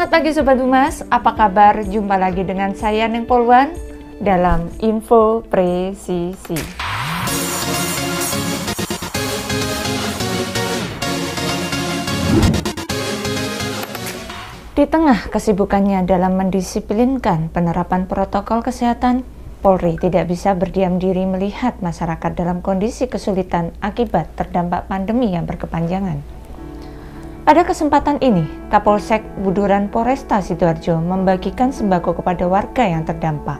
Selamat pagi Sobat Humas, apa kabar? Jumpa lagi dengan saya Neng Polwan dalam Info Presisi. Di tengah kesibukannya dalam mendisiplinkan penerapan protokol kesehatan, Polri tidak bisa berdiam diri melihat masyarakat dalam kondisi kesulitan akibat terdampak pandemi yang berkepanjangan. Pada kesempatan ini, Kapolsek Buduran Polresta Sidoarjo membagikan sembako kepada warga yang terdampak.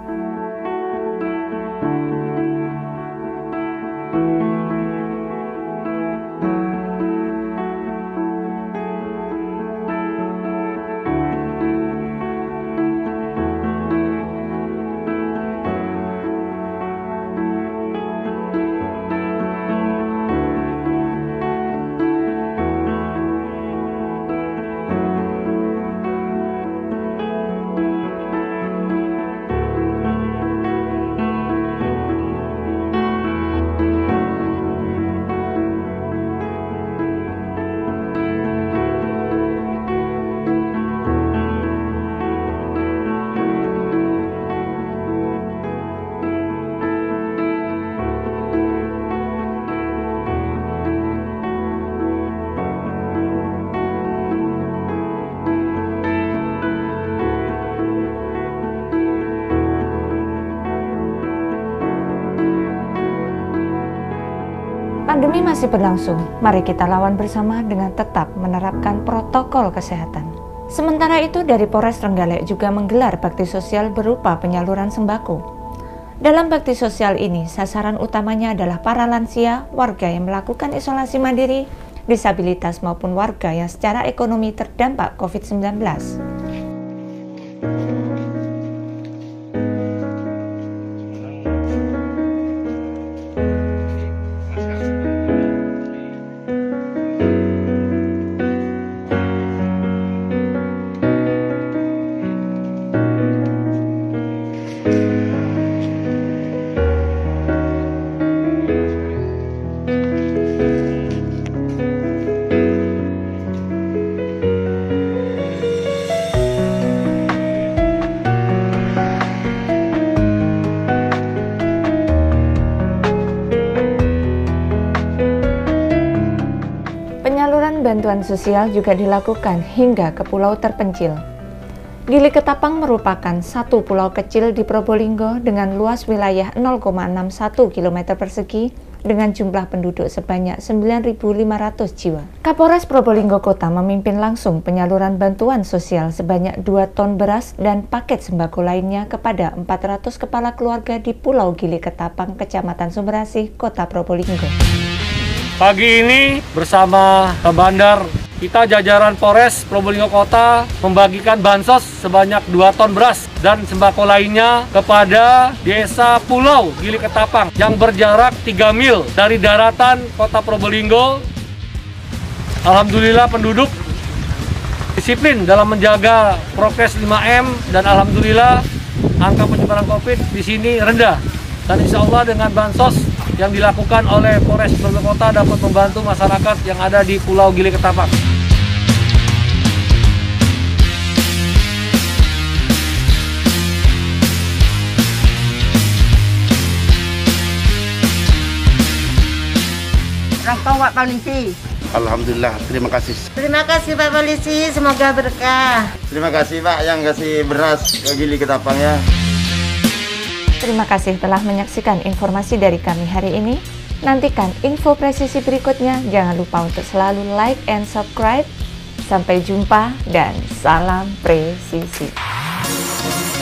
Pandemi masih berlangsung, mari kita lawan bersama dengan tetap menerapkan protokol kesehatan. Sementara itu, dari Polres Trenggalek juga menggelar bakti sosial berupa penyaluran sembako. Dalam bakti sosial ini, sasaran utamanya adalah para lansia, warga yang melakukan isolasi mandiri, disabilitas maupun warga yang secara ekonomi terdampak COVID-19. Penyaluran bantuan sosial juga dilakukan hingga ke pulau terpencil. Gili Ketapang merupakan satu pulau kecil di Probolinggo dengan luas wilayah 0,61 km persegi dengan jumlah penduduk sebanyak 9.500 jiwa. Kapolres Probolinggo Kota memimpin langsung penyaluran bantuan sosial sebanyak 2 ton beras dan paket sembako lainnya kepada 400 kepala keluarga di Pulau Gili Ketapang, Kecamatan Sumberasih, Kota Probolinggo. Pagi ini bersama Bandar, kita jajaran Polres Probolinggo Kota membagikan bansos sebanyak 2 ton beras dan sembako lainnya kepada Desa Pulau Gili Ketapang yang berjarak 3 mil dari daratan Kota Probolinggo. Alhamdulillah penduduk disiplin dalam menjaga prokes 5M dan alhamdulillah angka penyebaran COVID di sini rendah. Dan insya Allah dengan bansos yang dilakukan oleh Polres Probolinggo Kota dapat membantu masyarakat yang ada di Pulau Gili Ketapang. Rangkau Pak Polisi. Alhamdulillah, terima kasih. Terima kasih Pak Polisi, semoga berkah. Terima kasih Pak yang kasih beras ke Gili Ketapang ya. Terima kasih telah menyaksikan informasi dari kami hari ini. Nantikan info presisi berikutnya. Jangan lupa untuk selalu like and subscribe. Sampai jumpa dan salam presisi.